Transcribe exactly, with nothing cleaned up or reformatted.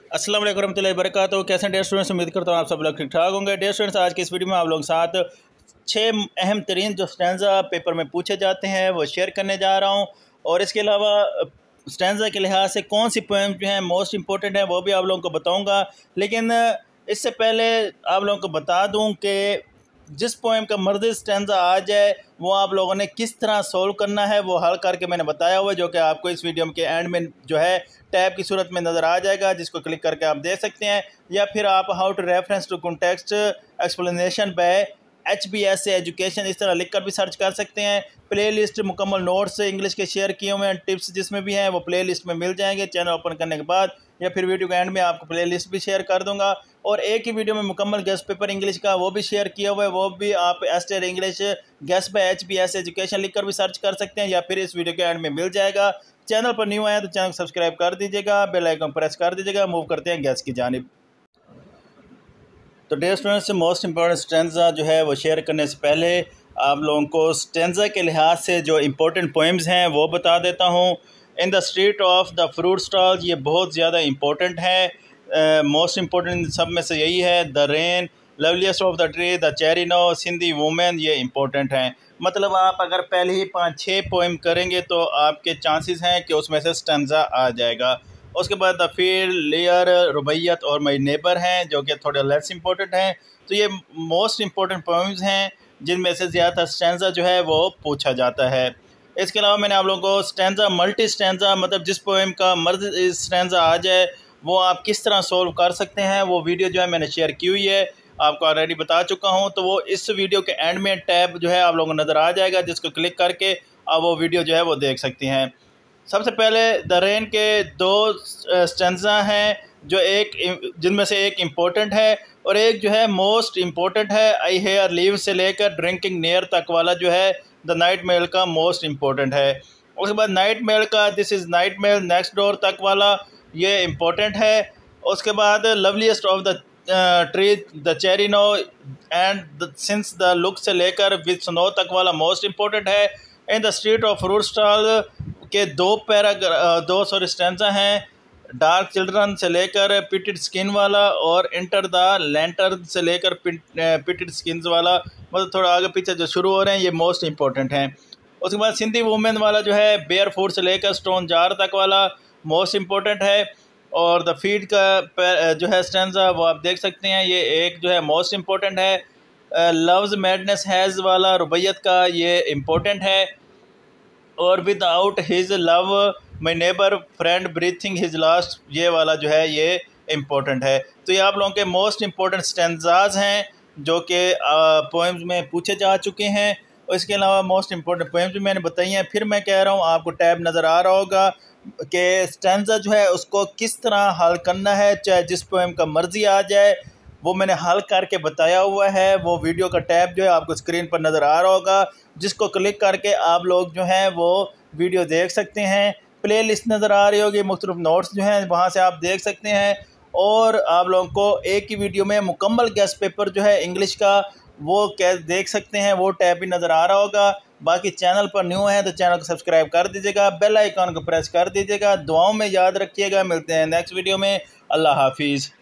अस्सलाम वालेकुम रहमतुल्लाहि वबरकातुहू। कैसे हैं डियर स्टूडेंट्स, उम्मीद करता हूँ आप सब लोग ठीक ठाक होंगे। डियर स्टूडेंट्स, आज की इस वीडियो में आप लोगों के साथ छः अहम तरीन जो स्टैंजा पेपर में पूछे जाते हैं वो शेयर करने जा रहा हूँ, और इसके अलावा स्टैंजा के लिहाज से कौन सी पोएम जो हैं मोस्ट इम्पोर्टेंट है वो भी आप लोगों को बताऊँगा। लेकिन इससे पहले आप लोगों को बता दूँ कि जिस पोएम का मर्ज़ी स्टैंजा आ जाए वो आप लोगों ने किस तरह सोल्व करना है वो हल करके मैंने बताया हुआ है, जो कि आपको इस वीडियो के एंड में जो है टैब की सूरत में नज़र आ जाएगा, जिसको क्लिक करके आप देख सकते हैं। या फिर आप how to reference to context explanation by H B S education इस तरह लिख कर भी सर्च कर सकते हैं। प्ले लिस्ट मुकम्मल नोट्स इंग्लिश के शेयर किए हुए हैं, टिप्स जिसमें भी हैं वो प्ले लिस्ट में मिल जाएंगे चैनल ओपन करने के बाद, या फिर वीडियो के एंड में आपको प्ले लिस्ट भी शेयर कर दूंगा। और एक ही वीडियो में मुकम्मल गेस्ट पेपर इंग्लिश का वो भी शेयर किया हुआ है, वो भी आप एस्टेड English guest by H B S education लिख कर भी सर्च कर सकते हैं, या फिर इस वीडियो के एंड में मिल जाएगा। चैनल पर न्यू आए तो चैनल को सब्सक्राइब कर दीजिएगा, बेल आइकन प्रेस कर दीजिएगा। मूव करते हैं गेस्ट की जानिब। तो dear students, most important stanza जो है वो शेयर करने से पहले आप लोगों को स्टैंजा के लिहाज से जो इम्पोर्टेंट पोएम्स हैं वो बता देता हूँ। In the street of the fruit stall, ये बहुत ज़्यादा इम्पोर्टेंट है। मोस्ट इम्पोर्टेंट सब में से यही है। The rain, loveliest of the tree, the cherry now, Sindhi women, ये इम्पोर्टेंट हैं। मतलब आप अगर पहले ही पाँच छः पोएम करेंगे तो आपके चांसेस हैं कि उसमें से स्टैंजा आ जाएगा। उसके बाद द फील्ड, लेयर, रुबैयत और माई नेबर हैं, जो कि थोड़े लेस इंपॉर्टेंट हैं। तो ये मोस्ट इम्पोर्टेंट पोएम्स हैं जिनमें से ज़्यादा स्टैंजा जो है वो पूछा जाता है। इसके अलावा मैंने आप लोगों को स्टैंजा, मल्टी स्टैंजा, मतलब जिस पोएम का मर्ज स्टैंजा आ जाए वो आप किस तरह सोल्व कर सकते हैं, वो वीडियो जो है मैंने शेयर की हुई है, आपको ऑलरेडी बता चुका हूं। तो वो इस वीडियो के एंड में टैब जो है आप लोगों को नज़र आ जाएगा, जिसको क्लिक करके आप वो वीडियो जो है वो देख सकते हैं। सबसे पहले द रेन के दो स्टैंजा हैं, जो एक जिनमें से एक इम्पोर्टेंट है और एक जो है मोस्ट इम्पोर्टेंट है। आई हेयर लीव से लेकर ड्रिंकिंग नियर तक वाला जो है द नाइट मेल का मोस्ट इम्पोर्टेंट है। उसके बाद नाइट मेल का this is night mail next door तक वाला ये इम्पोर्टेंट है। उसके बाद loveliest of the tree, the cherry now and since the look से लेकर विद स्नो तक वाला मोस्ट इम्पोर्टेंट है। In the street of fruit stall के दो पैराग्राफ दो सॉरी स्टैंजा हैं, डार्क चिल्ड्रन से लेकर पिटेड स्किन वाला, और इंटर द लैंटर्न से लेकर पिटेड स्किन्स वाला, मतलब थोड़ा आगे पीछे जो शुरू हो रहे हैं ये मोस्ट इम्पोर्टेंट हैं। उसके बाद सिंधी वुमेन वाला जो है बेयर फूड से लेकर स्टोन जार तक वाला मोस्ट इम्पोर्टेंट है। और द फीड का जो है स्टैंजा वो आप देख सकते हैं, ये एक जो है मोस्ट इम्पोर्टेंट है। लव्स मैडनेस हैज़ वाला रुबैयत का ये इम्पोर्टेंट है। और without his love my neighbour friend breathing his last, ये वाला जो है ये इम्पोर्टेंट है। तो ये आप लोगों के मोस्ट इम्पोर्टेंट स्टैंजाज हैं जो कि पोएम्स में पूछे जा चुके हैं। और इसके अलावा मोस्ट इम्पोर्टेंट पोएम्स भी मैंने बताई हैं। फिर मैं कह रहा हूँ, आपको टैब नज़र आ रहा होगा कि स्टैंजा जो है उसको किस तरह हल करना है, चाहे जिस पोएम का मर्ज़ी आ जाए वो मैंने हल करके बताया हुआ है। वो वीडियो का टैब जो है आपको स्क्रीन पर नज़र आ रहा होगा, जिसको क्लिक करके आप लोग जो हैं वो वीडियो देख सकते हैं। प्ले लिस्ट नज़र आ रही होगी, मुख्तलिफ नोट्स जो हैं वहाँ से आप देख सकते हैं। और आप लोगों को एक ही वीडियो में मुकम्मल गेस्ट पेपर जो है इंग्लिश का वो क्या देख सकते हैं, वो टैब भी नज़र आ रहा होगा। बाकी चैनल पर न्यू है तो चैनल को सब्सक्राइब कर दीजिएगा, बेल आइकन को प्रेस कर दीजिएगा। दुआओं में याद रखिएगा। मिलते हैं नेक्स्ट वीडियो में। अल्लाह हाफिज़।